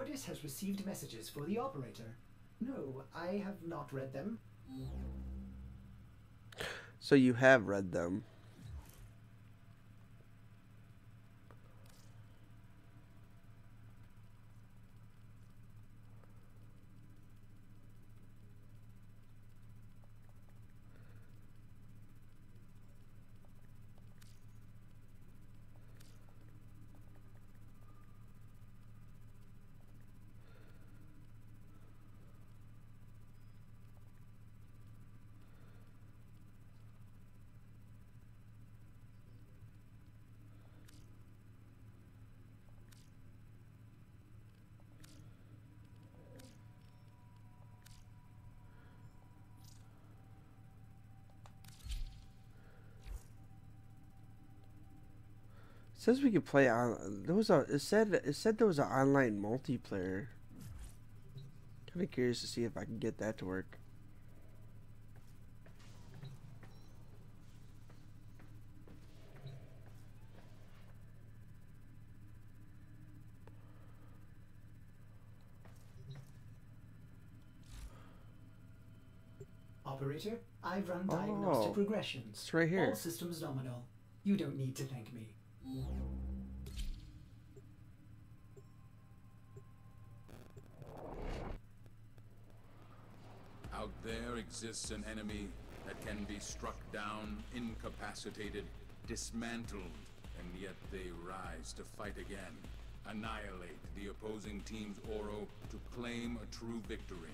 Ordis has received messages for the operator. No, I have not read them. So you have read them. It says we could play on. There was a. It said there was an online multiplayer. Kind of curious to see if I can get that to work. Operator, I've run diagnostic regressions. It's right here. All systems nominal. You don't need to thank me. Out there exists an enemy that can be struck down, incapacitated, dismantled, and yet they rise to fight again. Annihilate the opposing team's Oro to claim a true victory.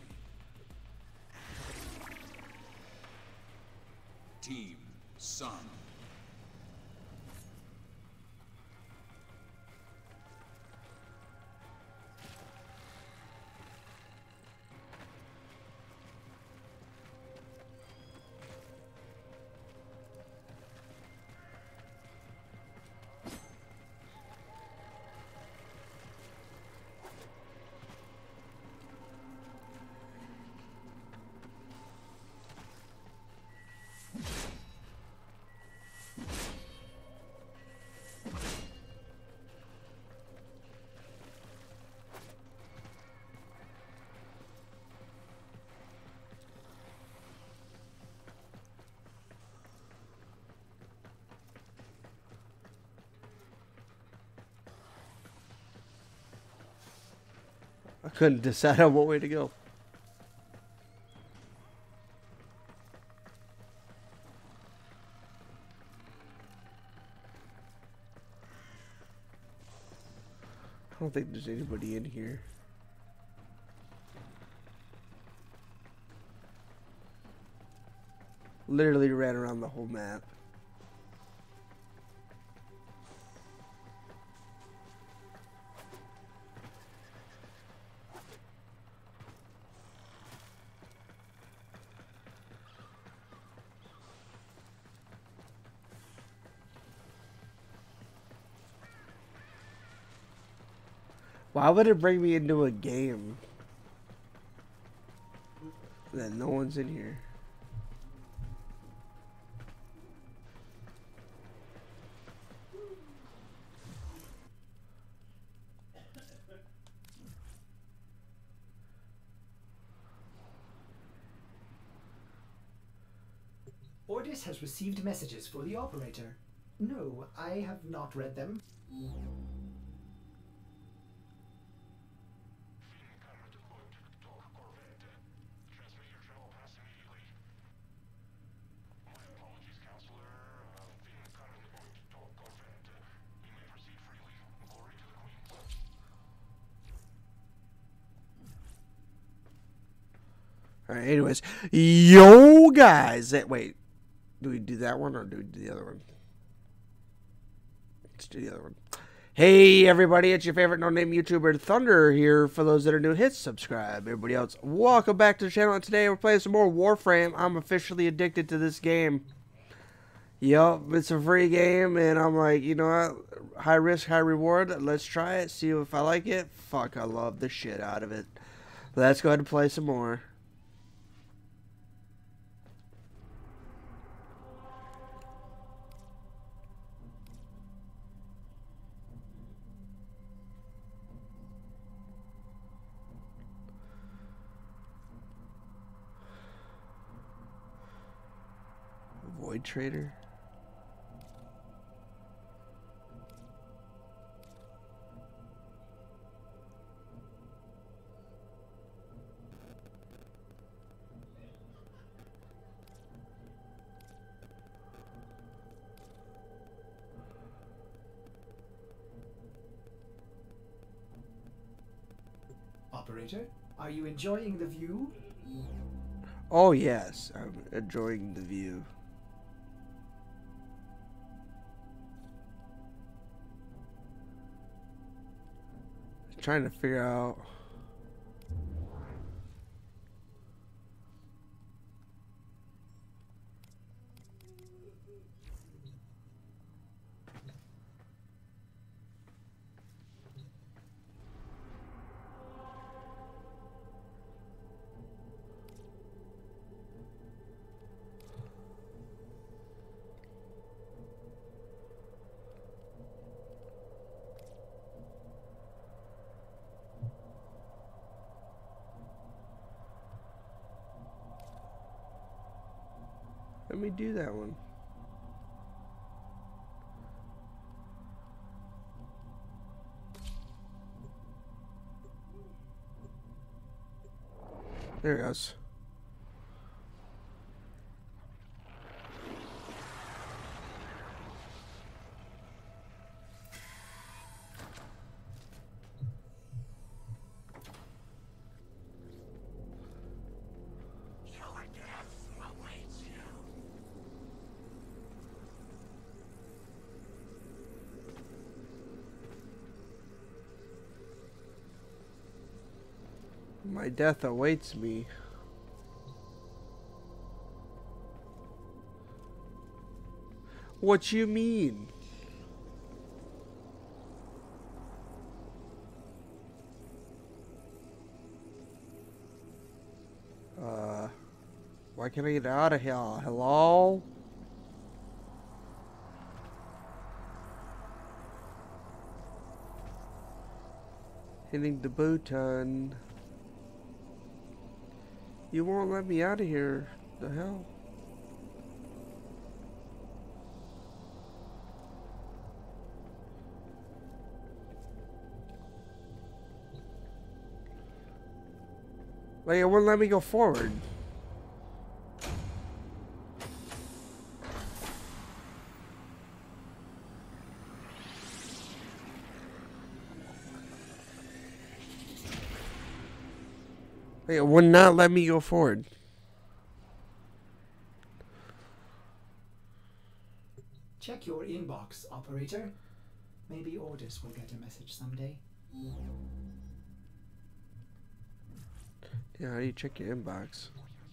Team Sun. I couldn't decide on what way to go. I don't think there's anybody in here. Literally ran around the whole map. Why would it bring me into a game that no one's in here? Ordis has received messages for the operator. No, I have not read them. Alright, anyways. Yo, guys. Wait. Do we do that one or do we do the other one? Let's do the other one. Hey, everybody. It's your favorite no-name YouTuber, Thunder, here. For those that are new, hit subscribe. Everybody else, welcome back to the channel. And today we're playing some more Warframe. I'm officially addicted to this game. Yup, it's a free game. And I'm like, you know what? High risk, high reward. Let's try it. See if I like it. Fuck, I love the shit out of it. Let's go ahead and play some more. Void Trader? Operator, are you enjoying the view? Oh yes, I'm enjoying the view. Trying to figure out. Let me do that one. There it goes. My death awaits me. What you mean? Why can't I get out of here? Hello? Hitting the button. You won't let me out of here. The hell? Like, it wouldn't let me go forward. Like, it would not let me go forward. Check your inbox, operator. Maybe Ordis will get a message someday. Yeah, how do you check your inbox?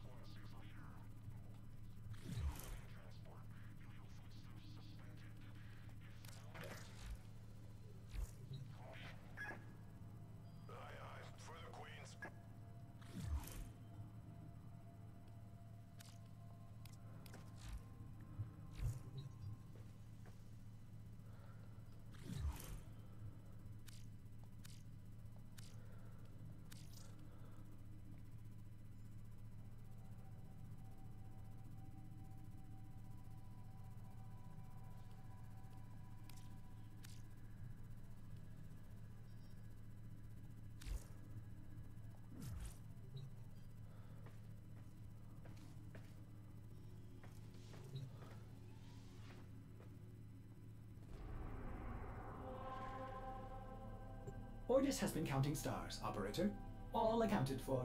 Ordis has been counting stars, operator. All accounted for.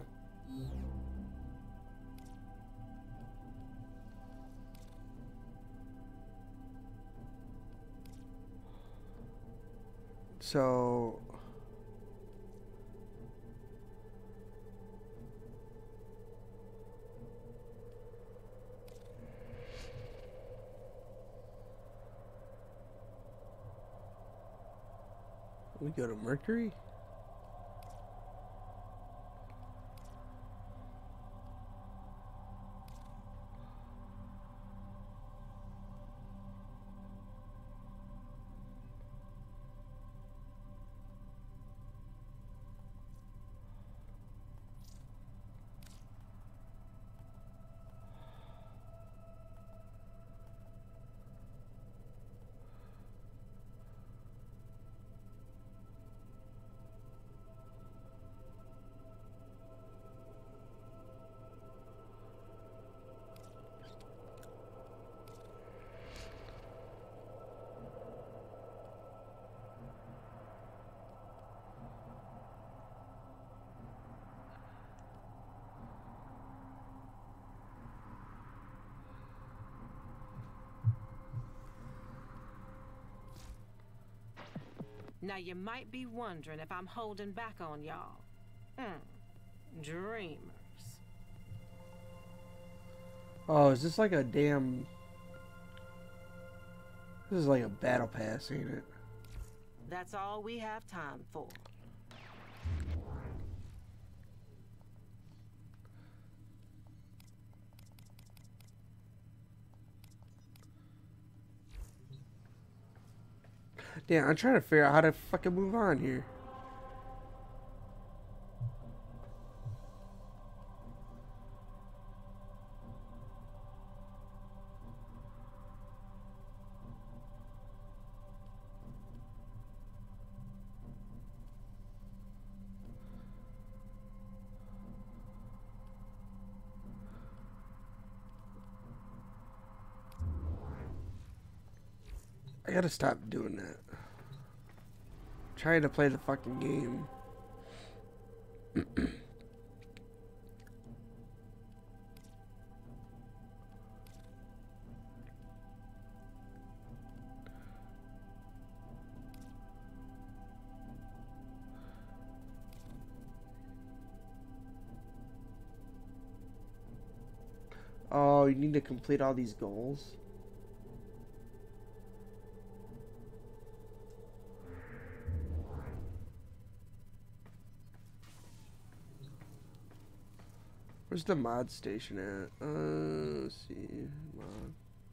So... we go to Mercury? Now you might be wondering if I'm holding back on y'all. Dreamers. Oh, is this like a damn... This is like a battle pass, ain't it? That's all we have time for. Damn, I'm trying to figure out how to fucking move on here. I gotta stop doing that. Trying to play the fucking game. Oh, you need to complete all these goals? Where's the mod station at? Let's see. Mod.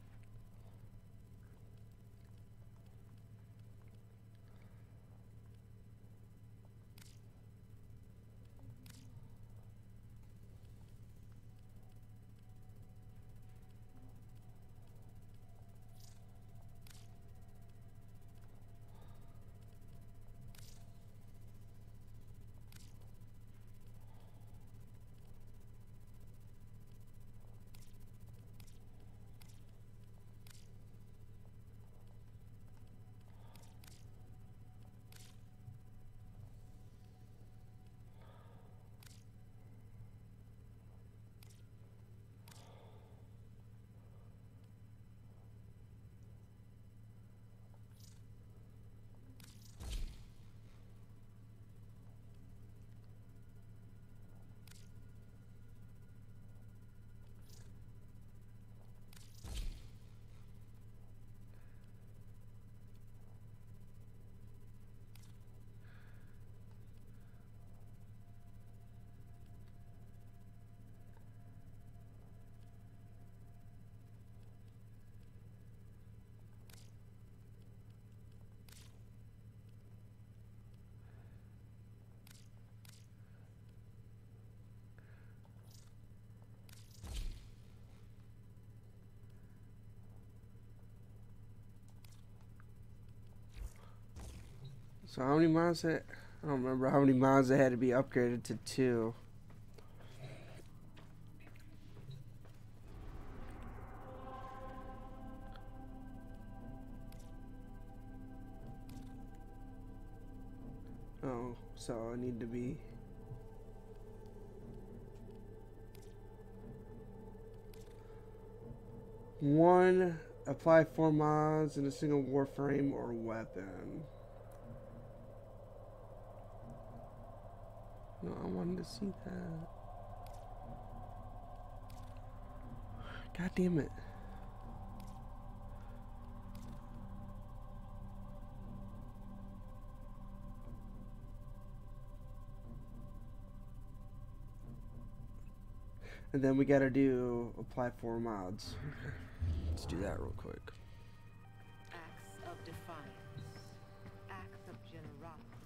So how many mods that... I don't remember how many mods that had to be upgraded to 2. Oh, so I need to be... One, apply 4 mods in a single warframe or weapon. No, I wanted to see that. God damn it. And then we gotta do apply 4 mods. Okay. Let's do that real quick. Acts of defiance. Acts of generosity.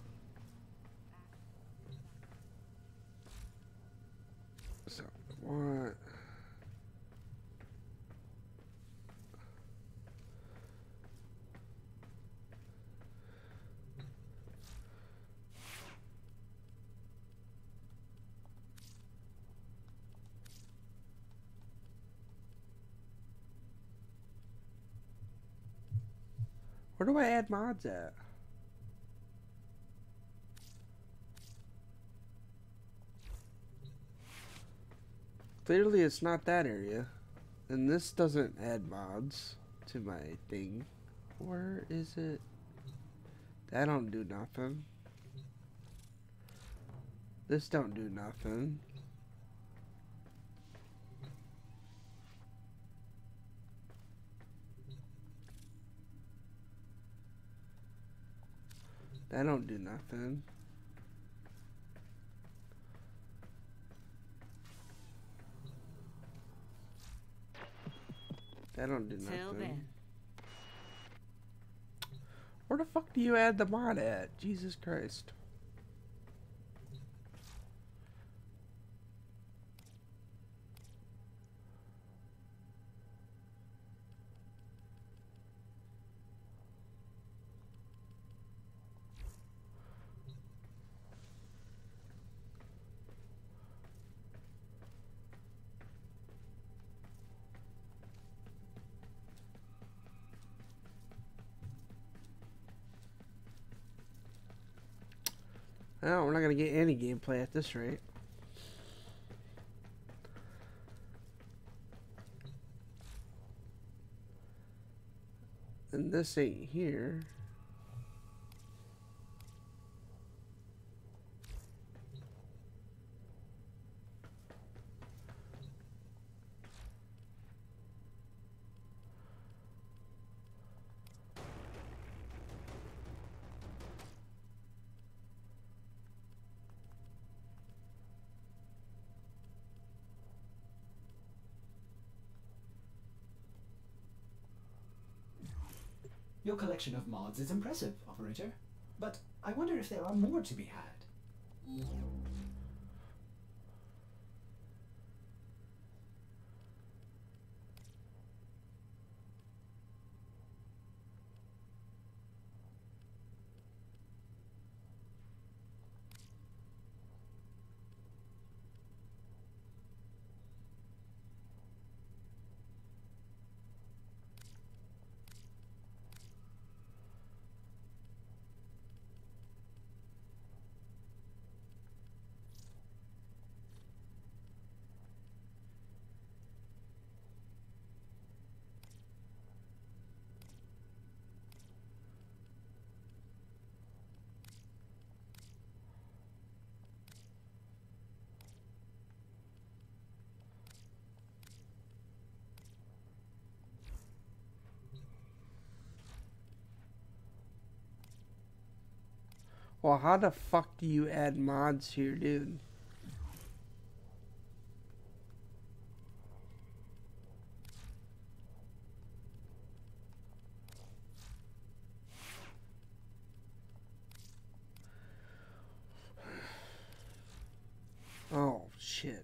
So, what? Where do I add mods at? Clearly it's not that area. And this doesn't add mods to my thing. Where is it? That don't do nothing. This don't do nothing. That don't do nothing. That don't do Till nothing. then. Where the fuck do you add the mod at? Jesus Christ. No, we're not gonna get any gameplay at this rate. And this ain't here. Your collection of mods is impressive, Operator. But I wonder if there are more to be had. Well, how the fuck do you add mods here, dude? Oh, shit.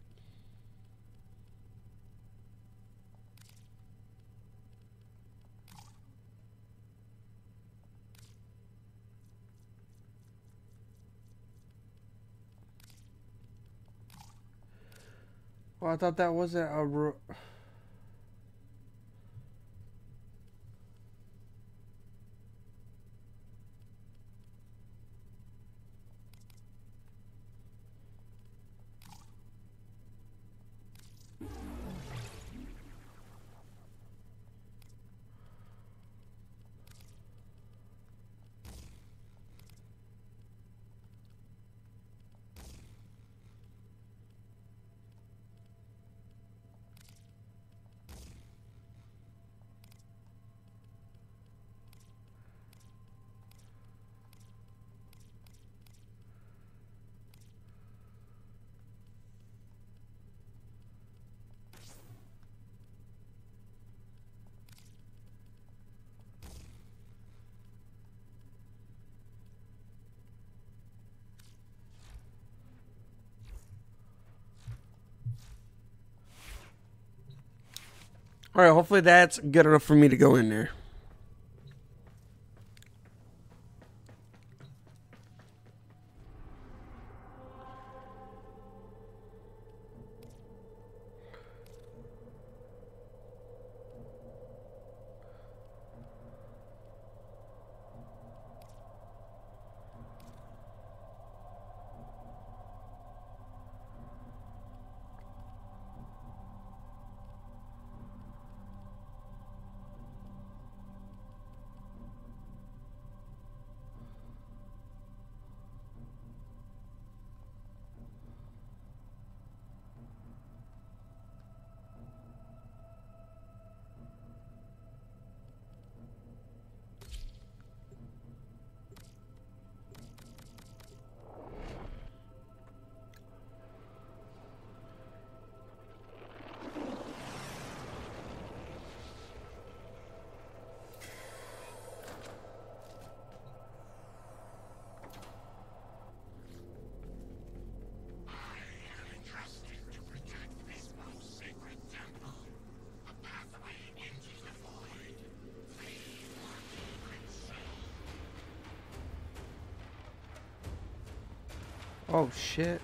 Well, I thought that wasn't a... Alright, hopefully that's good enough for me to go in there. Oh shit.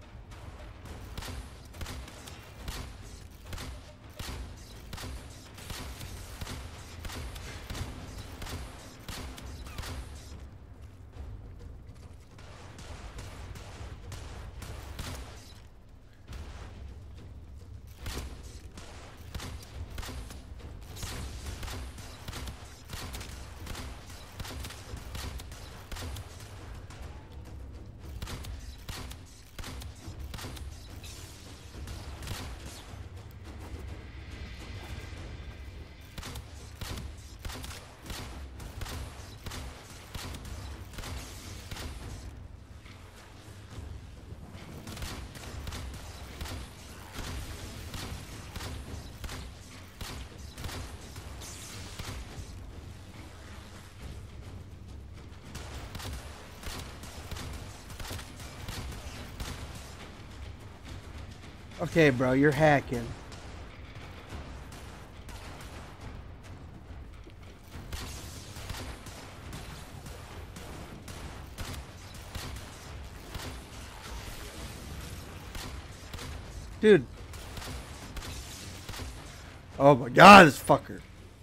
Okay, bro, you're hacking. Dude. Oh my god, this fucker.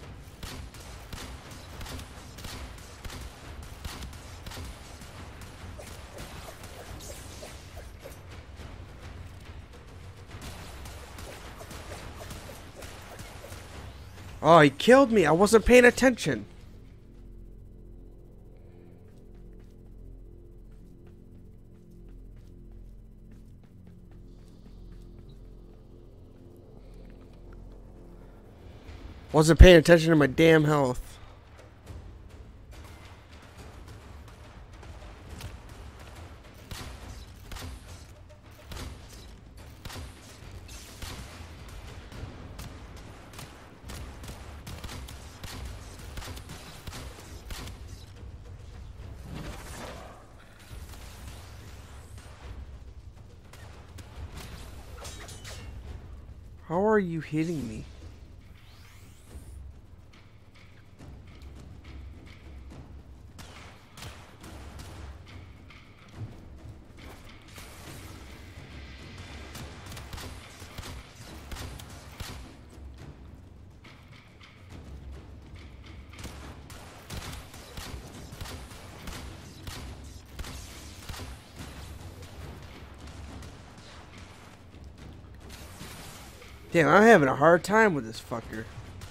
Oh, he killed me. I wasn't paying attention. Wasn't paying attention to my damn health. How are you hitting me? Damn, I'm having a hard time with this fucker.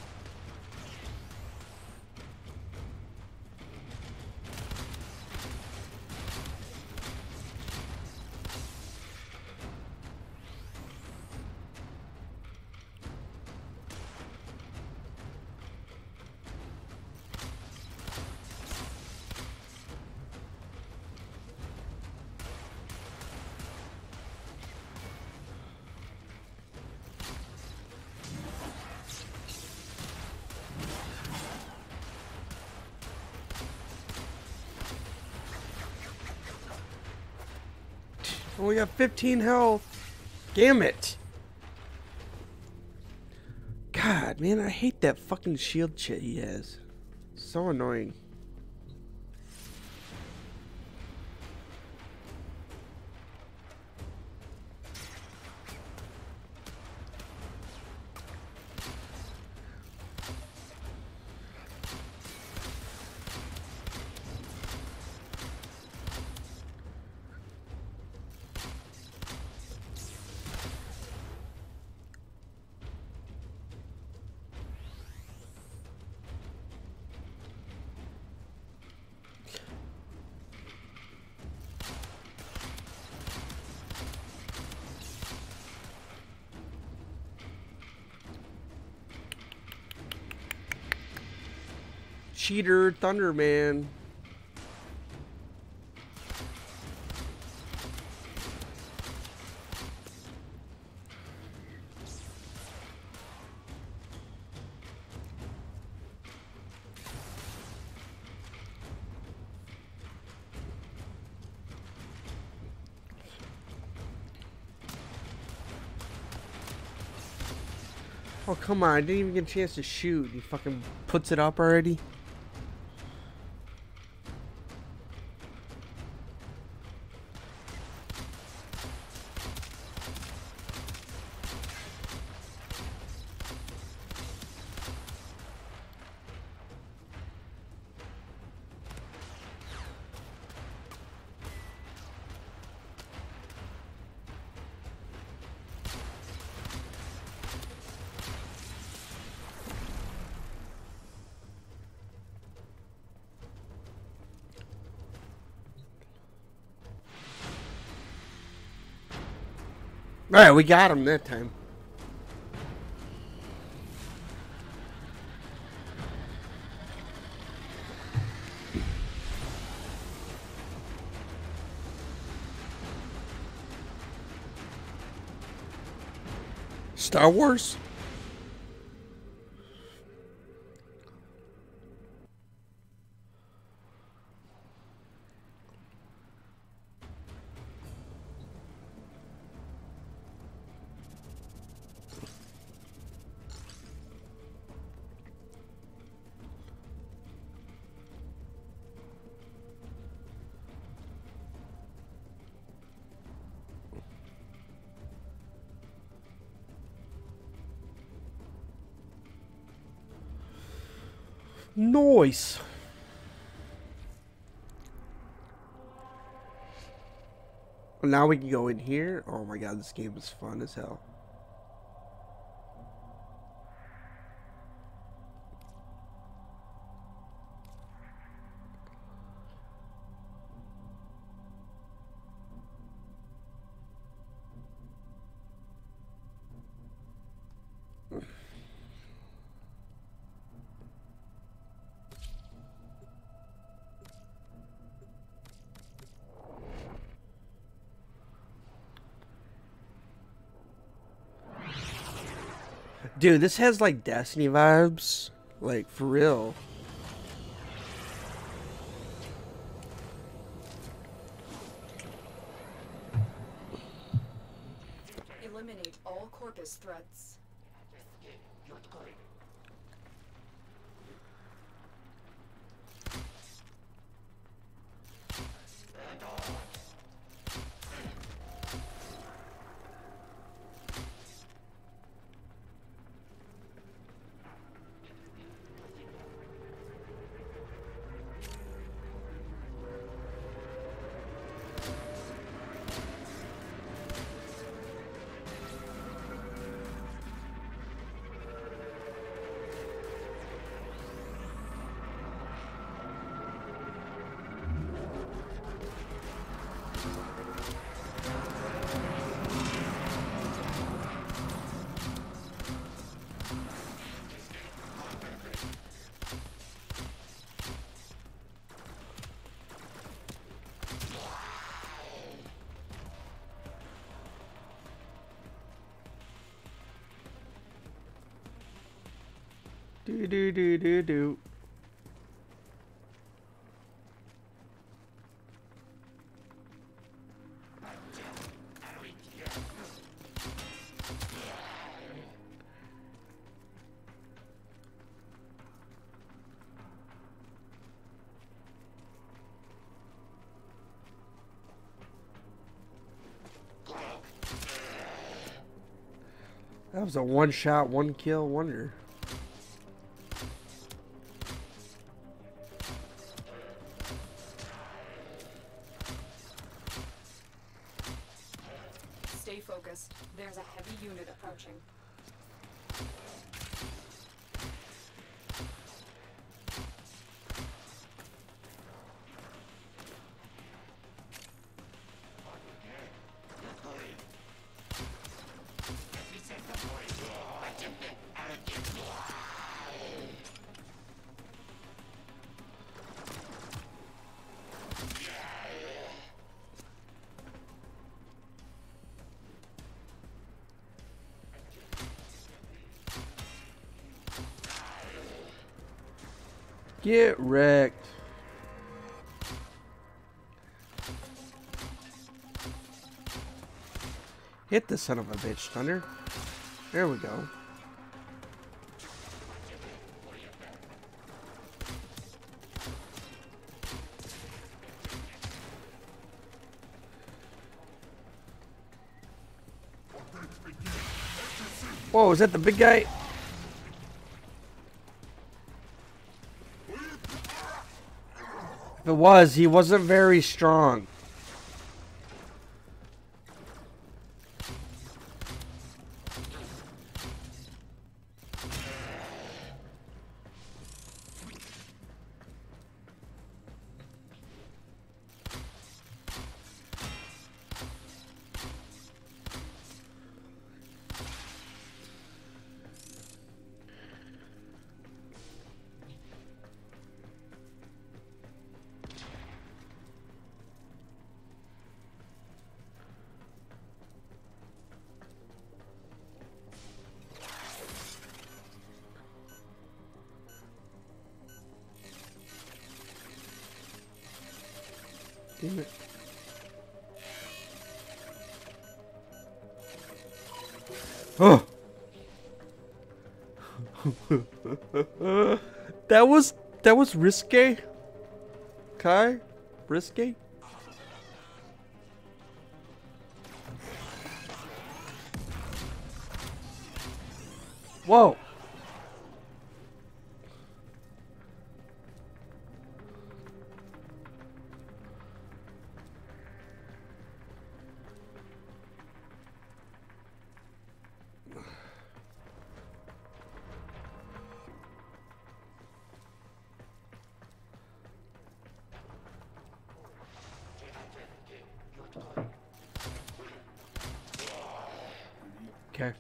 Only got 15 health. Damn it. God, man, I hate that fucking shield shit he has. So annoying. Cheater Thunderman. Oh, come on. I didn't even get a chance to shoot. He fucking puts it up already. Alright, we got him that time. Star Wars? Nice. Now we can go in here. Oh my god, this game is fun as hell. Dude, this has like Destiny vibes. Like, for real. Eliminate all Corpus threats. Do do do do do. That was a one-shot, one-kill wonder. Stay focused. There's a heavy unit approaching. Get wrecked. Hit the son of a bitch, Thunder. There we go. Whoa, is that the big guy? If it was, he wasn't very strong. Damn it. Oh! that was risque. Kai? Risque? Whoa! Okay.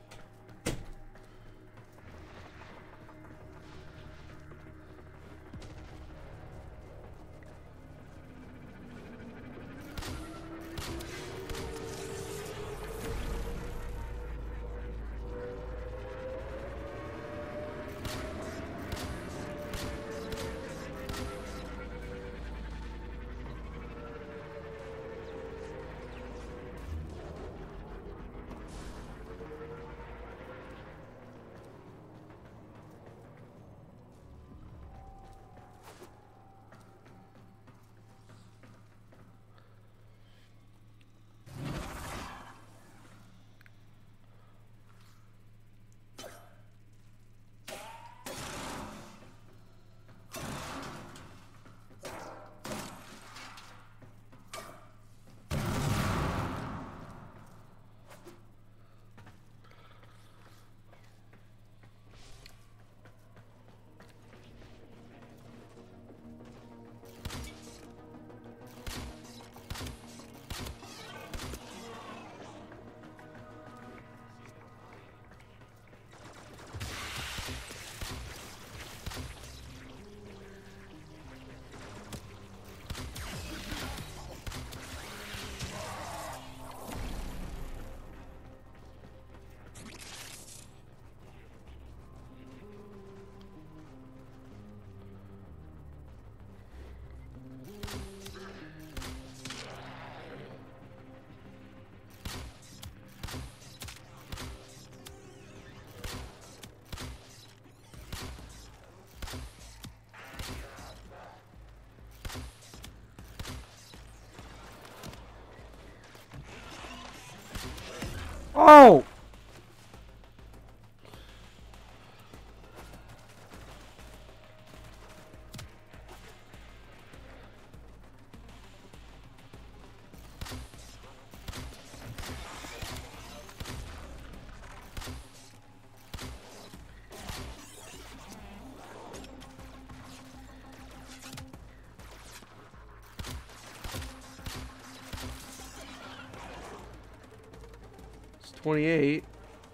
Oh! It's 28.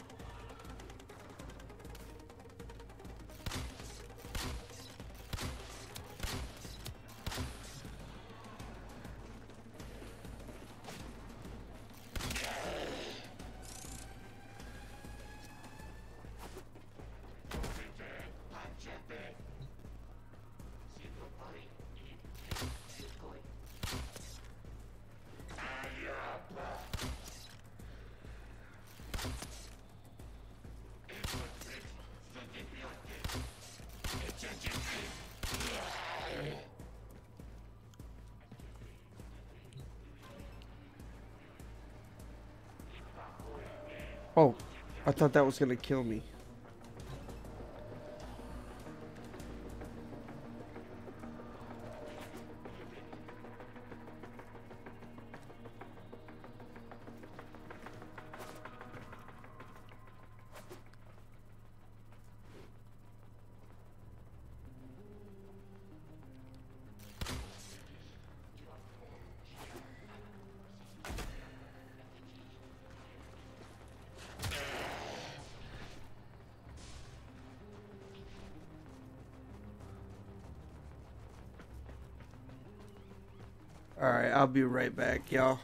Oh, I thought that was gonna kill me. Alright, I'll be right back, y'all.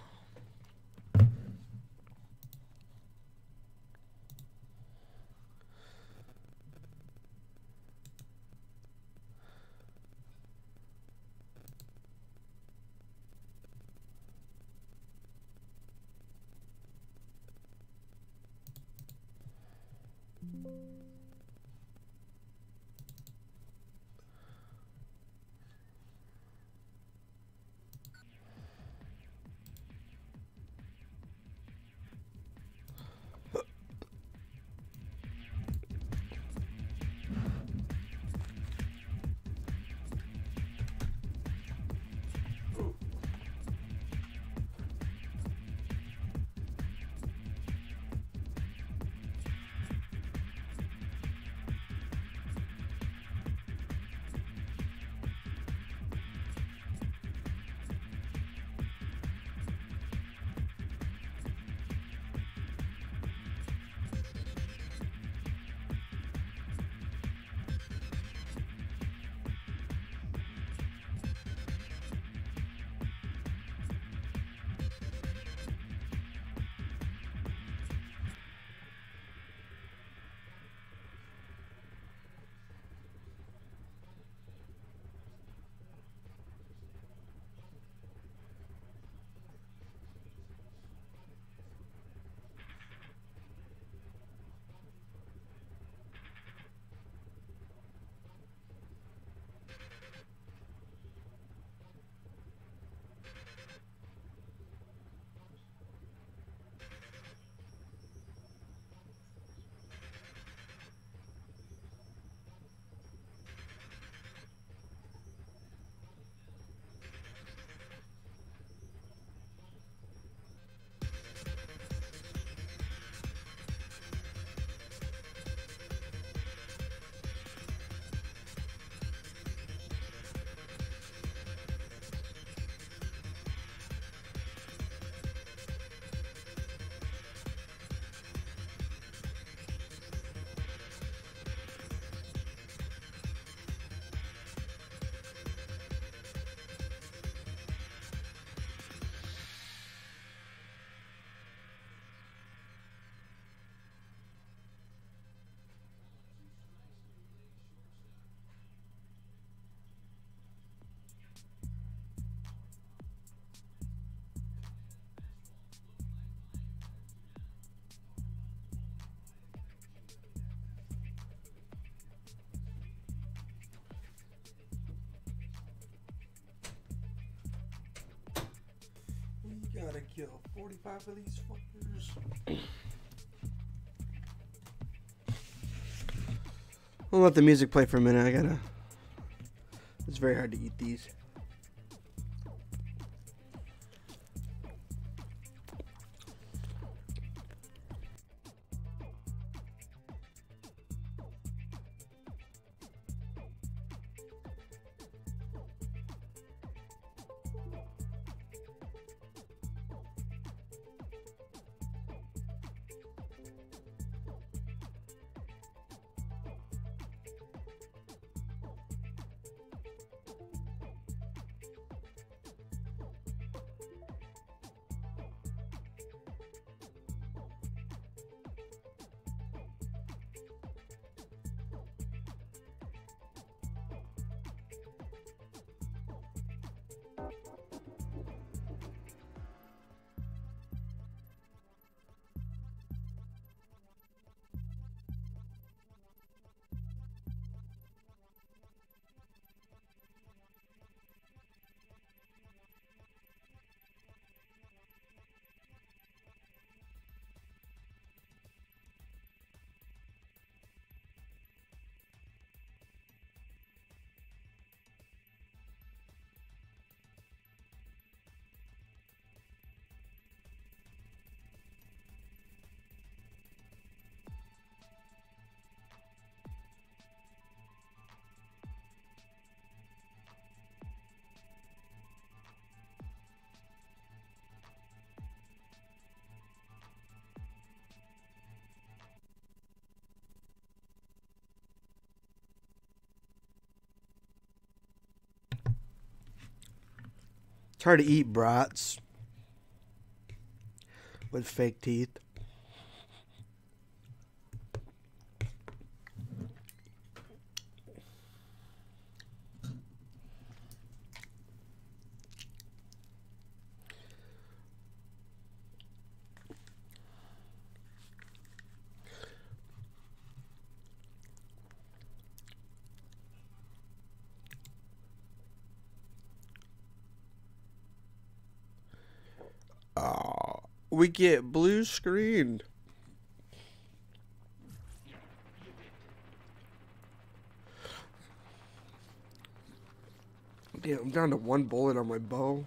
Gotta kill 45 of these fuckers. I'll let the music play for a minute. It's very hard to eat these. It's hard to eat brats with fake teeth. We get blue screen. Damn, I'm down to one bullet on my bow.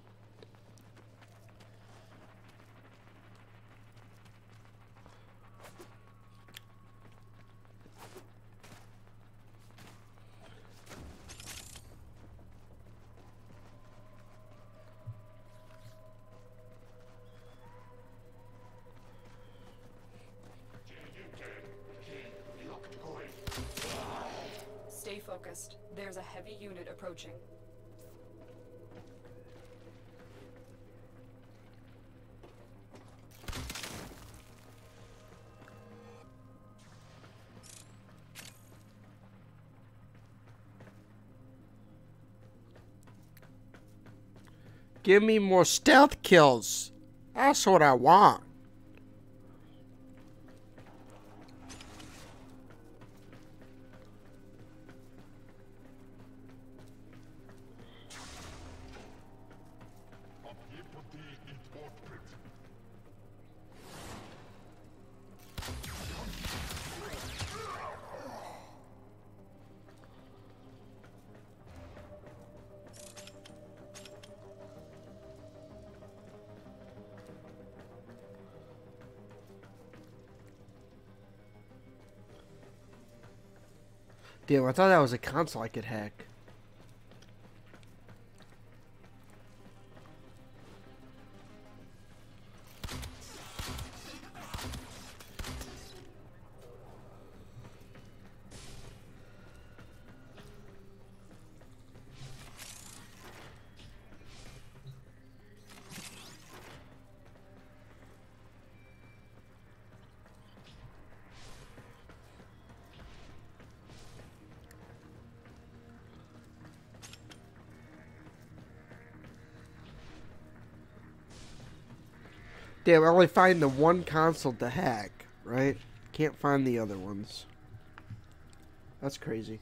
Stay focused. There's a heavy unit approaching. Give me more stealth kills. That's what I want. Damn, I thought that was a console I could hack. Damn, I only find the one console to hack, right? Can't find the other ones. That's crazy.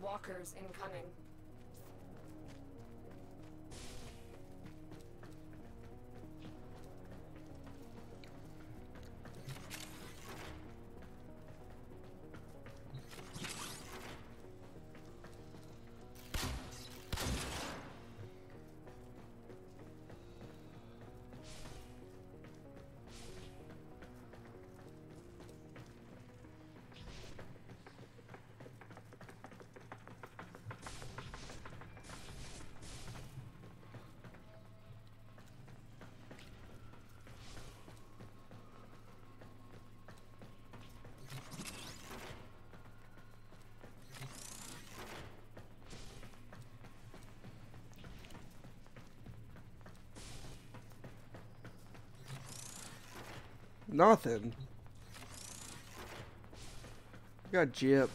Walkers incoming. Nothing. Got gypped.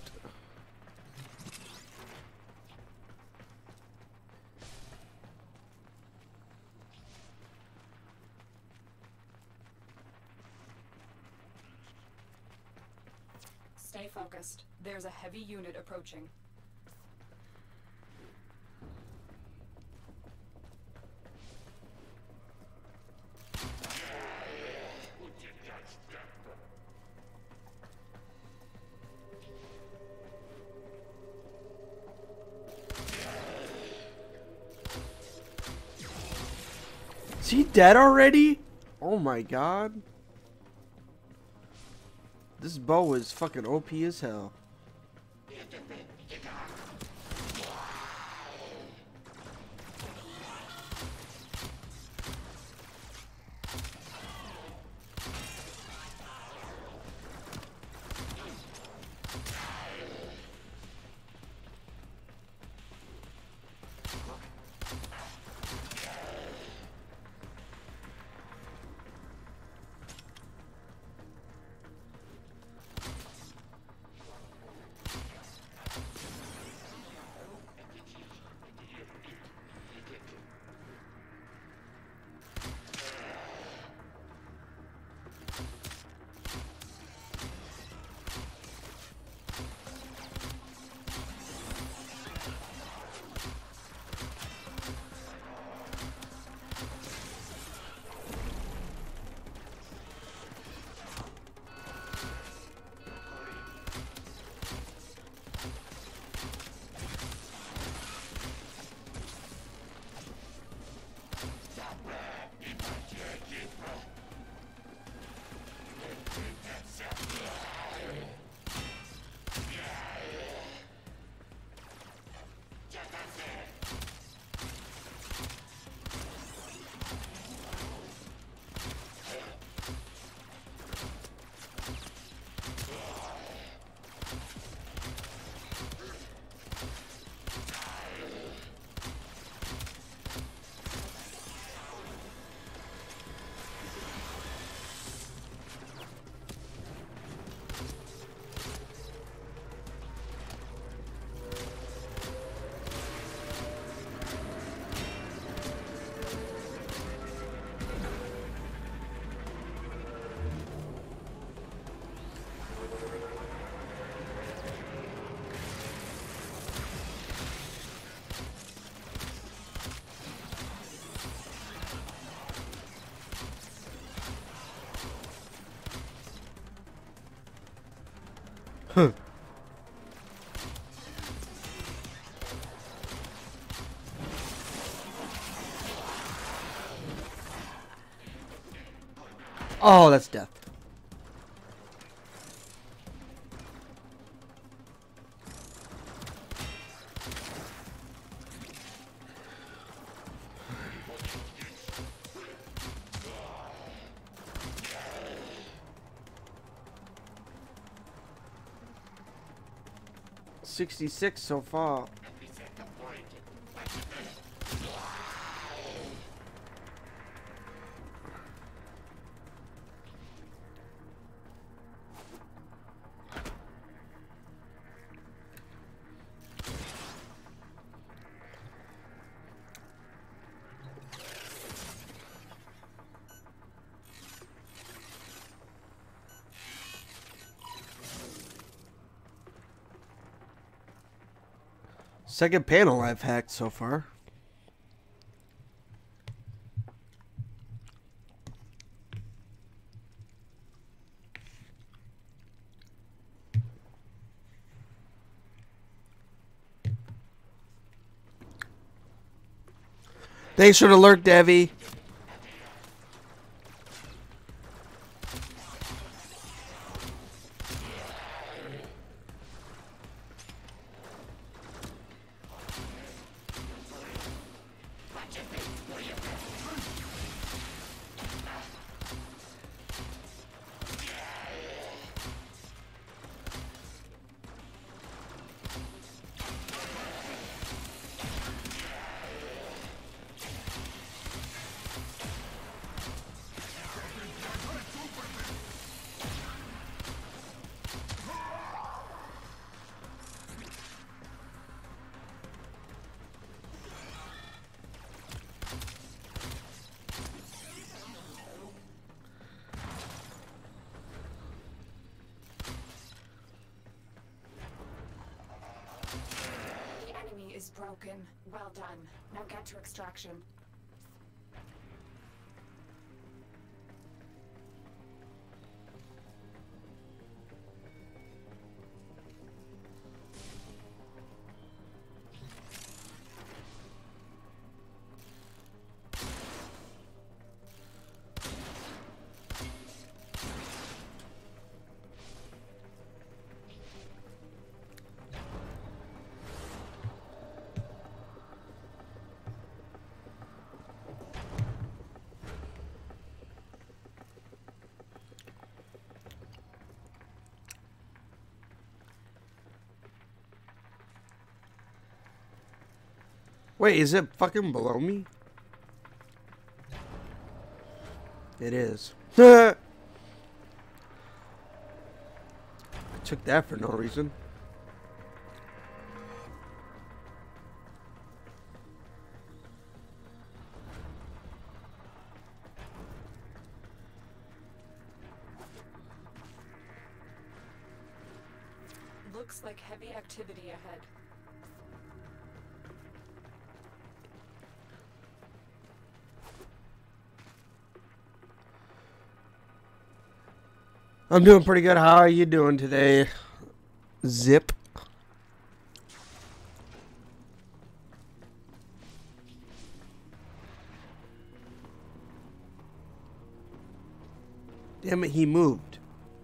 Stay focused. There's a heavy unit approaching. Is he dead already? Oh my god. This bow is fucking OP as hell. Huh. Oh, that's death. $66 so far. Second panel I've hacked so far. Thanks for the lurk, Devi. Is broken. Well done. Now get to extraction. Wait, is it fucking below me? It is. I took that for no reason. Looks like heavy activity ahead. I'm doing pretty good. How are you doing today, Zip? Damn it, he moved.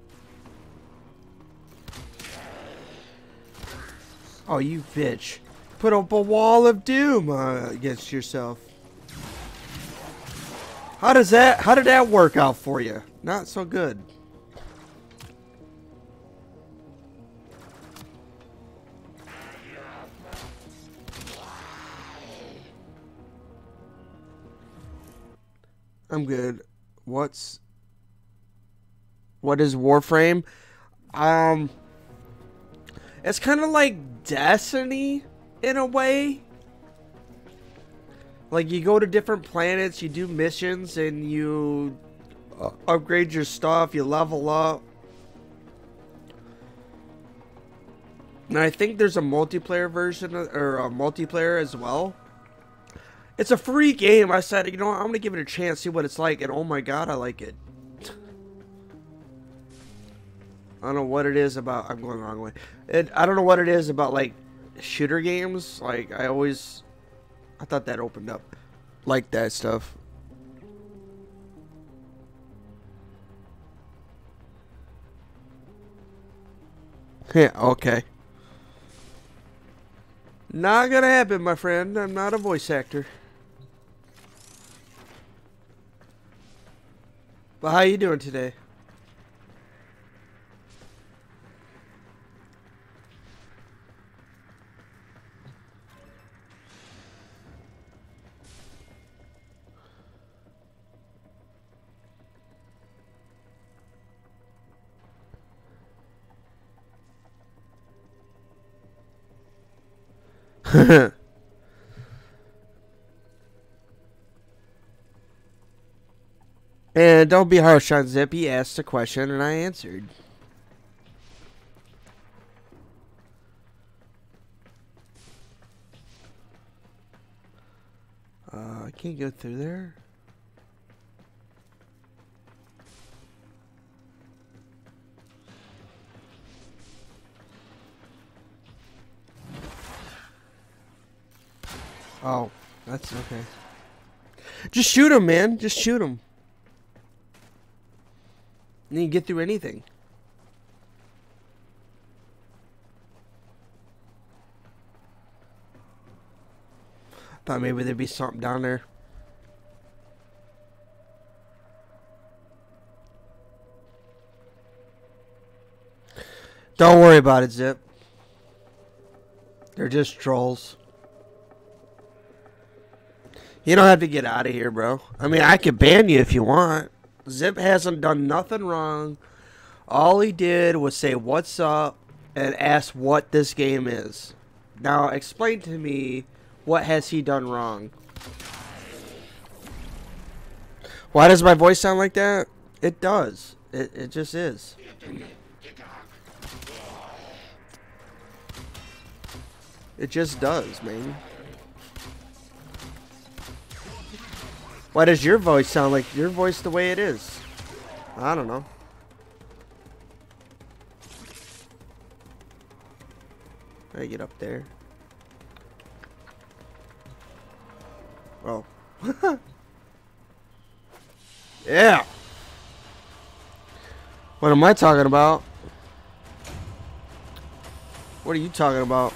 Oh, you bitch. Put up a wall of doom against yourself. How did that work out for you? Not so good. I'm good. What is Warframe? It's kind of like Destiny in a way. Like you go to different planets, you do missions, and you upgrade your stuff, you level up. And I think there's a multiplayer version or a multiplayer as well. It's a free game. I said, you know what, I'm going to give it a chance, see what it's like. And oh my god, I like it. I don't know what it is about. I'm going the wrong way. I don't know what it is about, like, shooter games. Like, I thought that opened up. Like that stuff. Yeah, okay. Not gonna happen, my friend. I'm not a voice actor. But how you doing today? And don't be harsh on Zip. He asked a question and I answered. I can't go through there. Oh, that's okay. Just shoot him, man. Just shoot him. And you can get through anything. Thought maybe there'd be something down there. Don't worry about it, Zip. They're just trolls. You don't have to get out of here, bro. I mean, I could ban you if you want. Zip hasn't done nothing wrong. All he did was say what's up and ask what this game is. Now, explain to me, what has he done wrong? Why does my voice sound like that? It does. It just is. It just does, man. Why does your voice sound like your voice the way it is? I don't know. I get up there. Oh. Yeah. What am I talking about? What are you talking about?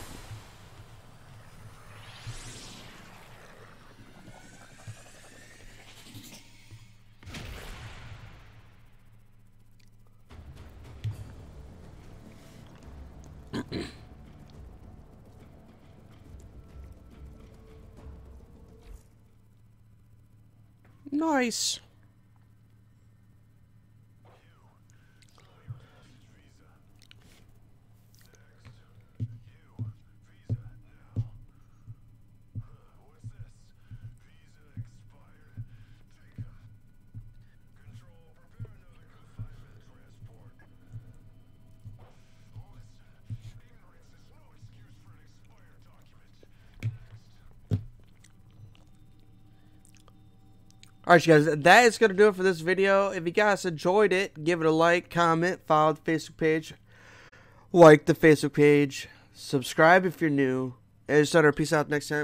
Nice. Alright, guys, that is going to do it for this video. If you guys enjoyed it, give it a like, comment, follow the Facebook page, like the Facebook page, subscribe if you're new, and just peace out next time.